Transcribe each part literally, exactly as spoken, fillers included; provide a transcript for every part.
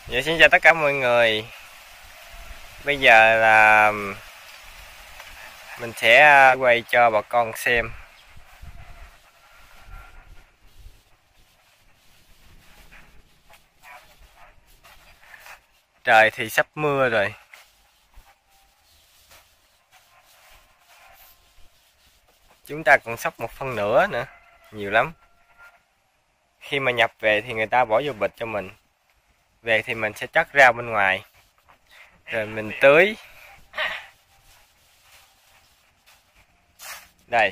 Dạ, xin chào tất cả mọi người. Bây giờ là mình sẽ quay cho bà con xem. Trời thì sắp mưa rồi. Chúng ta còn sắp một phân nửa nữa. Nhiều lắm. Khi mà nhập về thì người ta bỏ vô bịch cho mình. Về thì mình sẽ chất rau bên ngoài. Rồi mình tưới. Đây.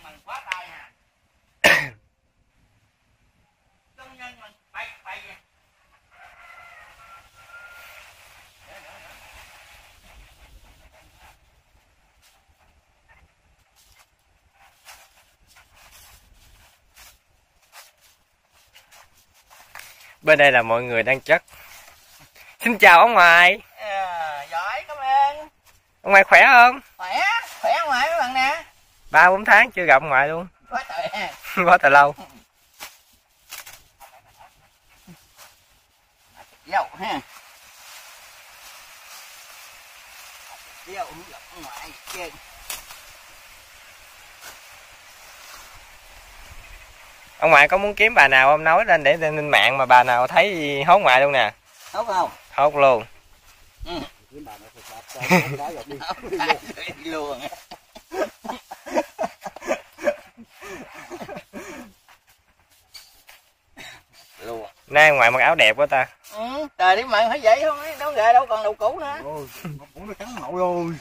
Bên đây là mọi người đang chất. Xin chào ông ngoại. À, giỏi, cảm ơn. Ông ngoại khỏe không? Khỏe, khỏe ông ngoại các bạn nè. Ba bốn tháng chưa gặp ông ngoại luôn. Quá trời. Quá trời lâu. Dậu ha. Dậu không gặp ông ngoại chơi. Ông ngoại có muốn kiếm bà nào ông nói lên để lên mạng mà bà nào thấy hốt ngoại luôn nè. Hốt không? Hốt luôn. Ừ. Kiếm bà nào thật đi. Đi luôn. Luôn. Nay ngoại mặc áo đẹp quá ta. Ừ, trời đi mặn phải vậy không? Đâu gà đâu còn đầu cũ nữa. Ôi, cũng nó cắn nậu rồi.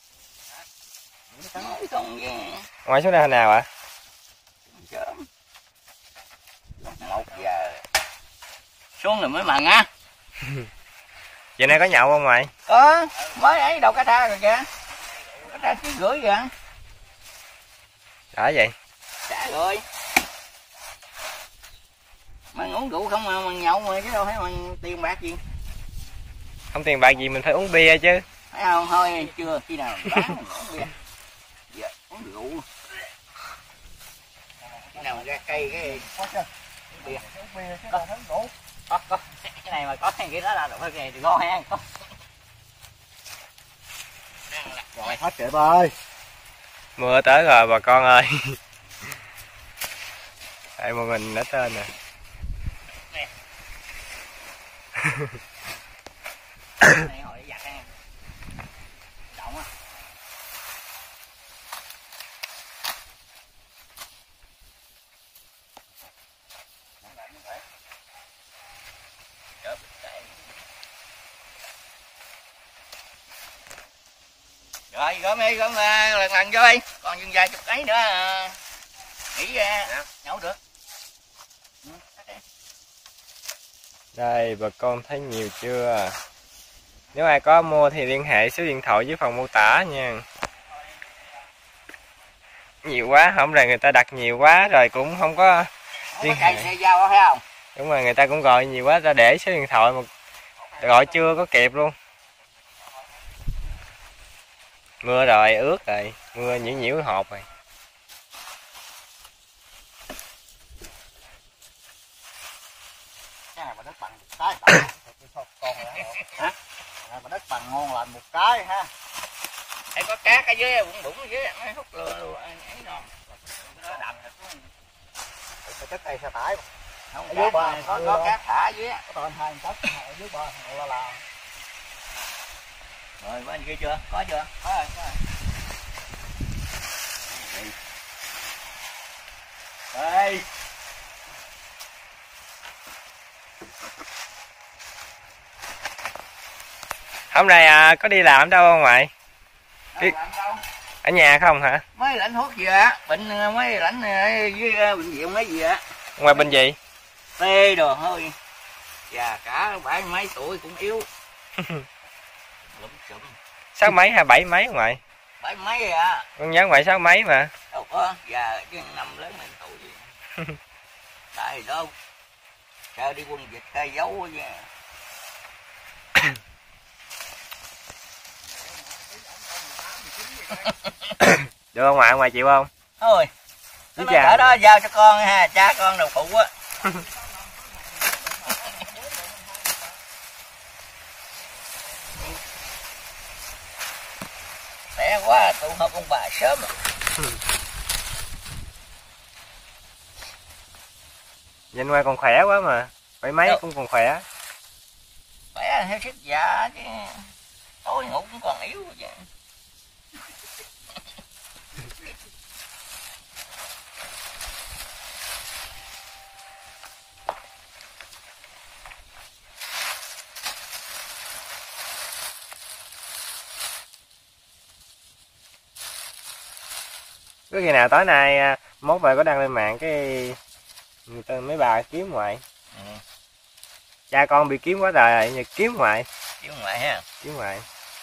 Nó còn Ngoại xuống đây hồi nào ạ? sớm. Một giờ. Xuống rồi mới mặn á. Giờ nay có nhậu không ngoại? Có, mới ấy đầu cá tra rồi kìa. Cá tra ký rưỡi kìa. Đã vậy. Đã rồi. Mà uống rượu không mà, mà nhậu mà chứ đâu phải mà tiền bạc gì. Không tiền bạc gì mình phải uống bia chứ. Phải không? Thôi chưa khi nào bán mình uống bia. Giờ uống rượu. Khi nào ra cây cái bia. Có, có, có. Cái này mà có cái đó là được cái này thì ngon ha. Có. Rồi hết kệ ba ơi. Mưa tới rồi bà con ơi. Đây một mình đã tên nè. Này hồi giặt ha. Động á. Rồi gom đi, gom lần lần vô đi. Còn dừng vài chục ấy nữa nghỉ ra nhậu được. Đây bà con thấy nhiều chưa? Nếu ai có mua thì liên hệ số điện thoại dưới phần mô tả nha. Nhiều quá, không là người ta đặt nhiều quá rồi cũng không có liên hệ. Giao phải không? Đúng rồi, người ta cũng gọi nhiều quá ra để số điện thoại mà gọi chưa có kịp luôn. Mưa rồi, ướt rồi, mưa nhiễu nhiễu hộp rồi. Cái này mà đất bằng một cái con hả? Mà đất bằng ngon lành một cái ha. Hay có cát ở dưới bụng bụng ở dưới mấy hút lừa luôn ấy non. Nó đậm thật luôn. Cái chất đây xe tải. Không, ở dưới bờ có có cát thả ở dưới. Có toàn hai tấc ở dưới bờ là là. Rồi bên kia chưa? Có chưa? Có rồi, có rồi. Đây. Hôm nay à, có đi làm đâu không ngoại? Đâu làm đâu? Ở nhà không hả? Mới lãnh thuốc gì á, bệnh mới lãnh với bệnh viện mấy gì á. Ngoài bệnh gì? Tê đồ thôi. Già cả bảy mấy tuổi cũng yếu. Lụm xụm. Sáu mấy hay bảy mấy ngoại? Bảy mấy rồi à. Con nhớ ngoại sáu mấy mà. Đâu có, già chứ năm lớn mình tuổi gì. Tại đâu. Sợ đi quân dịch khai giấu chứ. Được không ngoại, ngoại chịu không? Thôi. Cái ở đó giao cho con ha, cha con đầu phụ á. quá, tụ họp ông bà sớm rồi. Nhìn ngoài còn khỏe quá mà, bảy mấy Đâu. cũng còn khỏe. Khỏe theo sức già chứ. Tôi ngủ cũng còn yếu chứ. Cứ khi nào tối nay mốt về có đăng lên mạng cái người ta mấy bà kiếm ngoại. Ừ. Cha con bị kiếm quá trời giờ kiếm ngoại. Kiếm ngoại ha. Kiếm ngoại.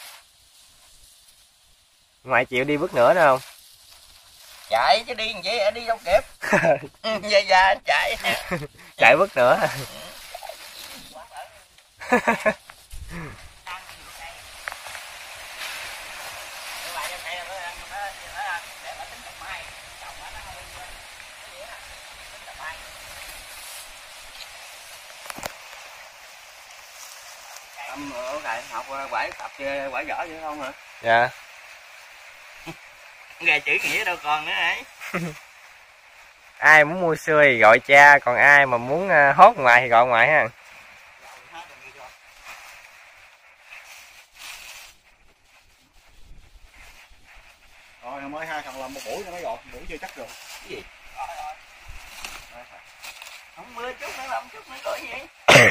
Ngoại chịu đi bước nữa nữa không? Chạy chứ đi làm gì, đi đâu kịp. Già già chạy. Chạy bước nữa. Âm ở lại học quải tập quải võ vậy không hả? Dạ. Gà chữ nghĩa đâu còn nữa ấy. Ai muốn mua xưa thì gọi cha, còn ai mà muốn hốt ngoại thì gọi ngoại ha. Rồi mới hai thằng làm một buổi nó mới gọt, buổi chưa chắc rồi. Cái gì? Rồi rồi. Không mưa chút nữa làm chút nữa gọi gì?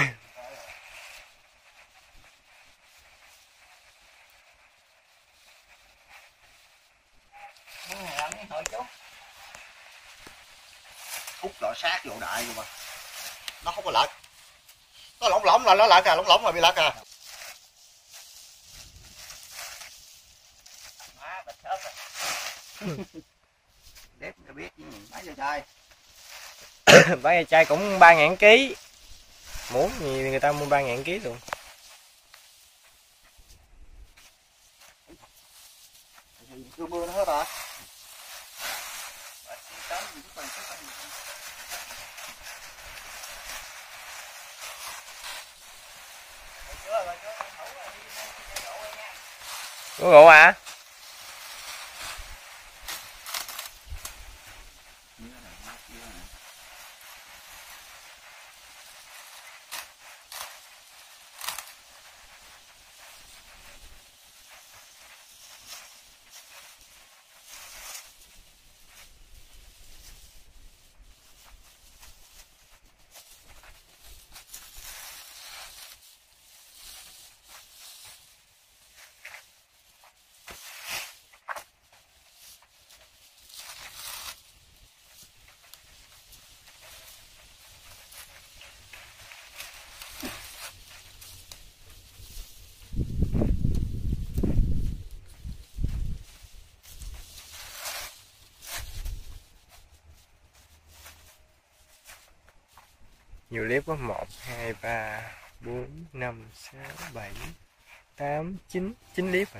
Làm cái hồi chút. Hút lọ sát vô đại rồi mà. Nó không có lật. Nó lỏng lỏng là nó lật à, lỏng lỏng là bị lật à. Má bịch hết rồi. Đếp nó biết chứ. Mấy giờ trai? Bán da chai cũng ba ngàn ký. Muốn gì người ta mua ba ngàn ký luôn. Chưa mưa nó hết à? Có rượu à? Nhiều clip có một, hai, ba, bốn, năm, sáu, bảy, tám, chín, chín clip rồi.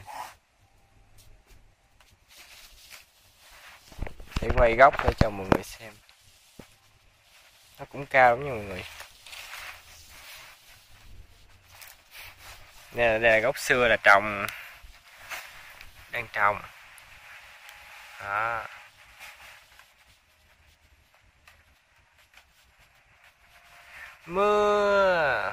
Để quay góc để cho mọi người xem. Nó cũng cao lắm nha mọi người. Đây là, đây là gốc xưa là trồng. Đang trồng. Đó. Mưa.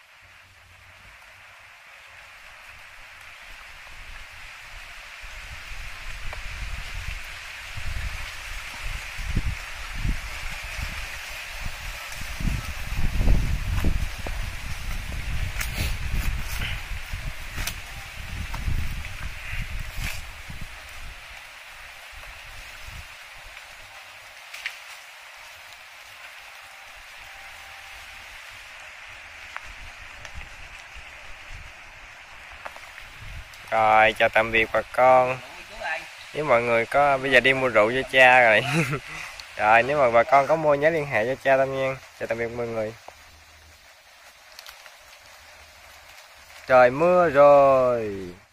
Rồi, chào tạm biệt bà con. Nếu mọi người có bây giờ đi mua rượu cho cha rồi. Rồi, nếu mà bà con có mua nhớ liên hệ cho cha Tâm Nhiên. Chào tạm biệt mọi người. Trời mưa rồi.